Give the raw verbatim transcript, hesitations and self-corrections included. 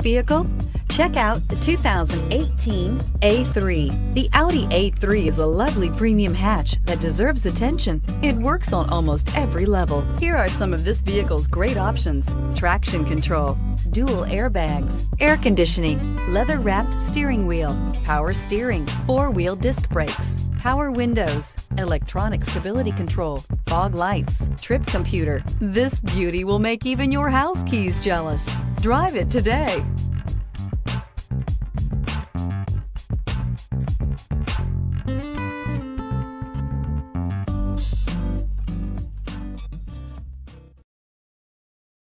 vehicle? Check out the two thousand eighteen A three. The Audi A three is a lovely premium hatch that deserves attention. It works on almost every level. Here are some of this vehicle's great options: traction control, dual airbags, air conditioning, leather-wrapped steering wheel, power steering, four-wheel disc brakes, power windows, electronic stability control, fog lights, trip computer. This beauty will make even your house keys jealous. Drive it today.